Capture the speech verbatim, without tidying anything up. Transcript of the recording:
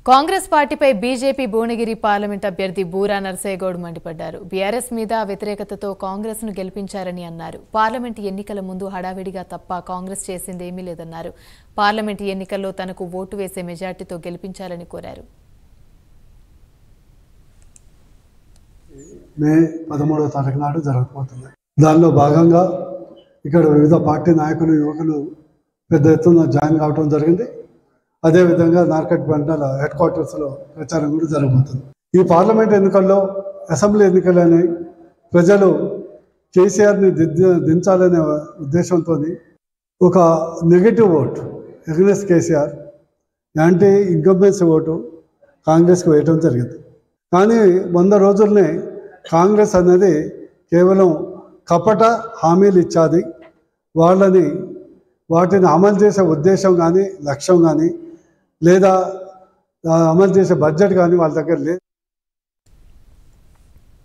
కాంగ్రెస్ పార్టీపై BJP Bhuvanagiri parliament అభ్యర్థి బూరా నర్సేగౌడ్ మండిపడ్డారు. బీఆర్ఎస్ మీద వ్యతిరేకతతో కాంగ్రెస్ ను గెలిపించారని అన్నారు. పార్లమెంట్ ఎన్నికల ముందు హడావిడిగా తప్ప కాంగ్రెస్ చేసిందేమీ లేదన్నారు. పార్లమెంట్ ఎన్నికల్లో తనకు ఓటు వేసే మెజార్టీతో గెలిపించాలని కోరారు. మే పదమూడవ తారీఖు నాడు జరగబోతుంది. దానిలో భాగంగా ఇక్కడ వివిధ పార్టీ నాయకులు యువకులు పెద్ద ఎత్తున జాయిన్ కావడం జరిగింది. అదేవిధంగా నార్కట్ బండల హెడ్ క్వార్టర్స్లో ప్రచారం కూడా జరగబోతుంది. ఈ పార్లమెంట్ ఎన్నికల్లో అసెంబ్లీ ఎన్నికలని ప్రజలు కేసీఆర్ని దిద్ద దించాలనే ఉద్దేశంతో ఒక negative vote against KCR anti incumbency vote కాంగ్రెస్కి వేయటం జరిగింది. కానీ వంద రోజుల్నే కాంగ్రెస్ అనేది కేవలం కపట హామీలు ఇచ్చాది. వాళ్ళని వాటిని అమలు చేసే ఉద్దేశం కానీ లక్ష్యం కానీ లేదా అమలు చేసే బడ్జెట్ కానీ వాళ్ళ దగ్గర లేదు.